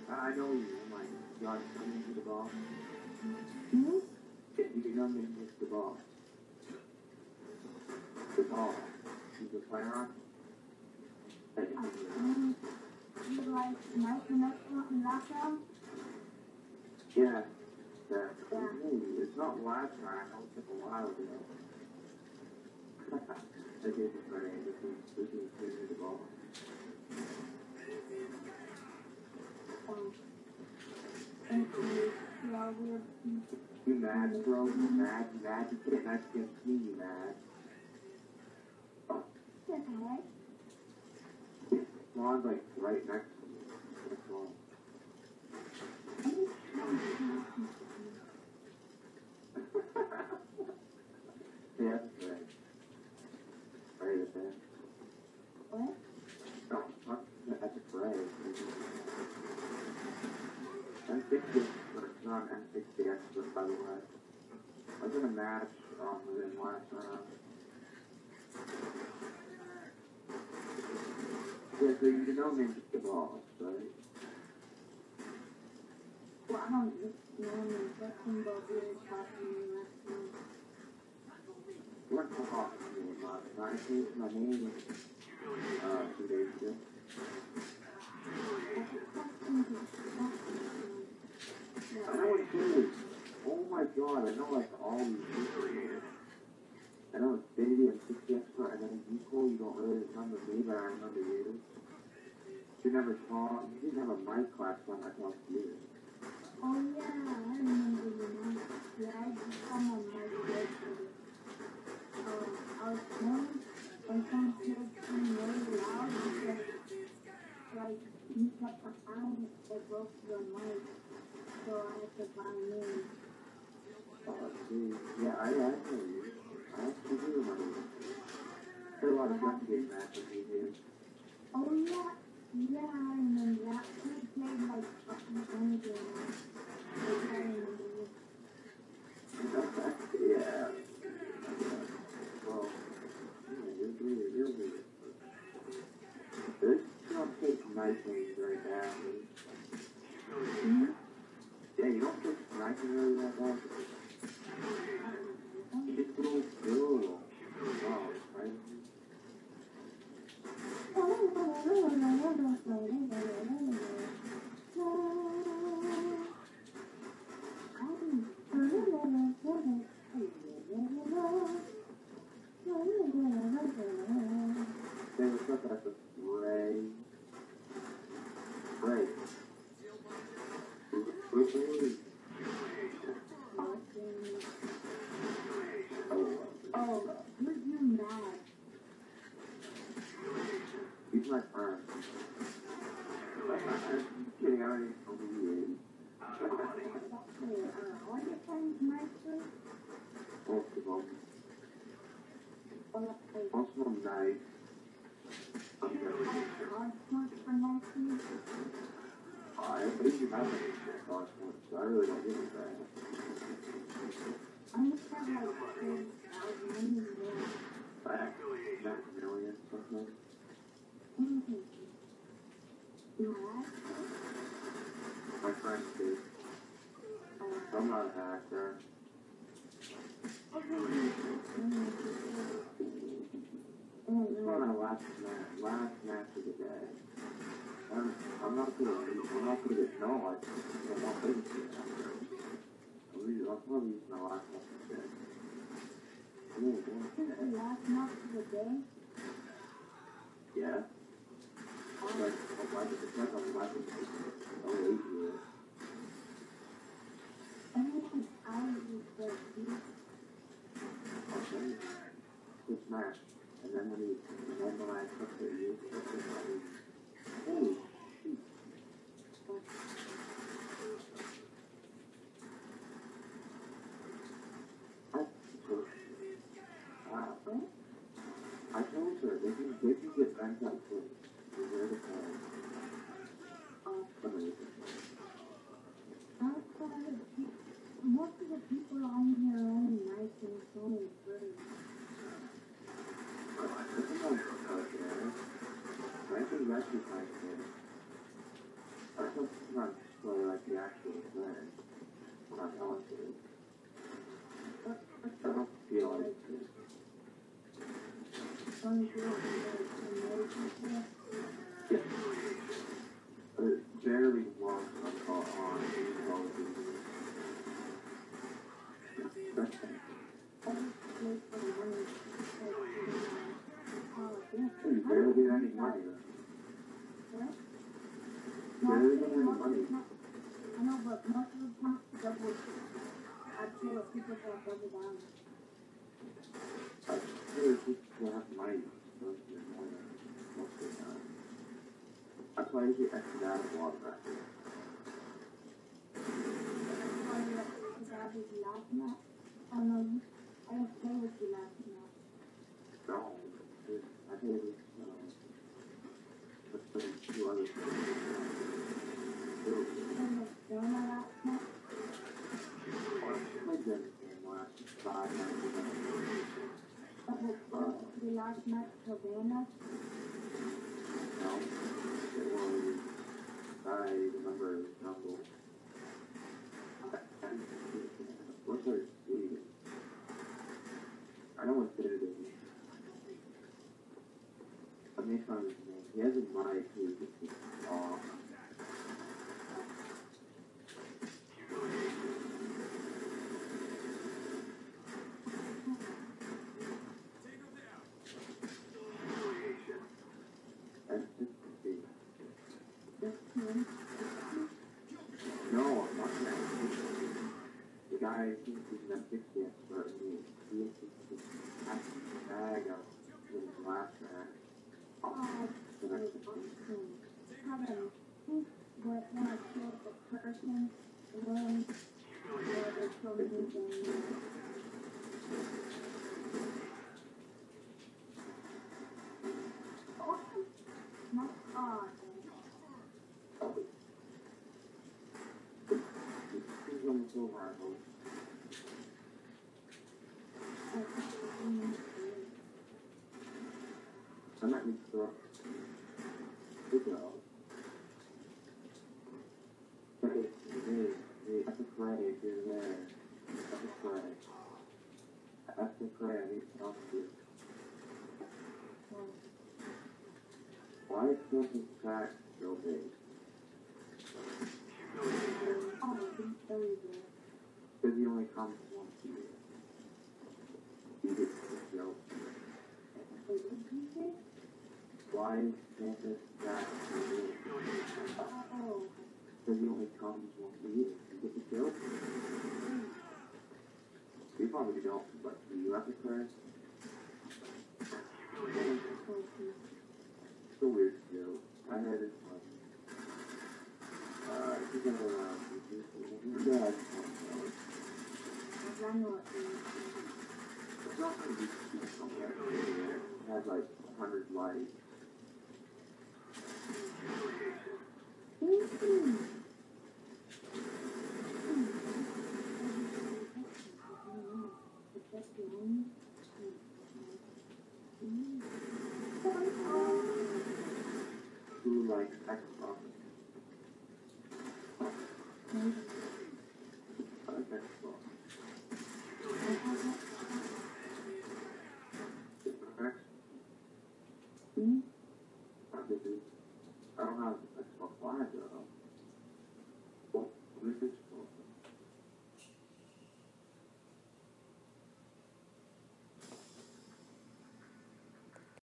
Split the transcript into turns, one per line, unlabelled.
I know you, oh my god, coming to the boss.
Hmm?
You can come in with the boss. The boss. He's a firearm.
You like nice restaurant in lockdown?
Yeah. It's not last time, it took a while ago. I gave it my name, this is the boss. You mad, bro? You mad? You mad? You can't match against me, you mad?
That's alright.
Ron's like right next to me. That's all. Yeah, that's right. Right at that.
What?
No, that's a parade. I'm 60, but it's not an M60 expert, by the way. I was in a match within last round. Yeah, so you know me just the boss, right?
Well, I don't know nothing about really talking last night.
What the fuck is doing last night? I changed my name 2 days ago. I know it's good. Oh my god, I know like all these people here. I know Infinity and 60 expert, and then Equal, you don't really remember me, but I remember you. You never saw, you didn't have a mic class when I talked to you.
Oh yeah, I remember you now. Yeah, I just come on my yesterday. I was home and some kids came really loud because like you kept the sound that broke your mic. So I had to buy a new.
Oh, geez. Yeah, I actually do remember you. There were a lot of gun game matches you did.
Oh yeah, yeah, I remember that. We played like a few games in there. I remember you.
Yeah. Well, you're weird. This don't take sniping very badly.
Mm-hmm.
Yeah, you don't take sniping really that badly. You just go through. Wow, right? They were stuck at the Ray.
Oh, who's you mad?
He's my friend. I'm kidding, I don't even know who he is.
Are your friends nice?
Most of them. Most of them nice. I think you have a so I really don't give a crap.
I just have like 10,000 more.
Back, not a million, something. My friends do. I'm not a hacker. It's not our last match of the day. I'm not gonna get no, I'm not going to. I'll probably use my last match of the day.
This is the last match of the day?
Yeah. Like, I'm like, it's like I'm like, oh, 8 years.
Everything I was like,
Okay. Quick match. And then when I took it, you took it, holy shoot. I told her, they can get banked up for where to play.
most of the people on here are only nice and it's only pretty.
Franklin's actually kind of good. I sometimes play like the actual thing. When I'm telling you. I don't feel like it. Barely once I caught on. You barely get any money. Barely get any money.
I know, but most of the time, double. I feel like people have double down.
I feel like people have money most of the time. I play the extra out of water back there.
Oh no, I didn't play with you last night.
No, I played with two other things.
The last night, Havana.
No, it was, I remember it was Rumble. What's our speed? I know what it is. I made fun of his name. He has a mic who just off. No, I'm not that. The guy thinks he's not 60 expert, and he has to bag of his last match. The next thing.
When I killed the person, when they told me anything. Not odd.
He's almost over, I hope. I'm not used to it. Good job. Hey, that's a cray if you're there. That's a cray. That's a cray, I need to talk to you. Why is Christmas crack so big? Because he only comes once a year. He gets the joke. Why is Christmas crack so big? Because he only comes once a year. You get the joke? You probably don't, but do you have to cry? It's a weird joke. I had it once. He's gonna go around. Yeah, I just want to know it. It's not going to be somewhere. It has like 100 likes. Who likes Xbox? I like Xbox. X? I don't have Xbox Live though.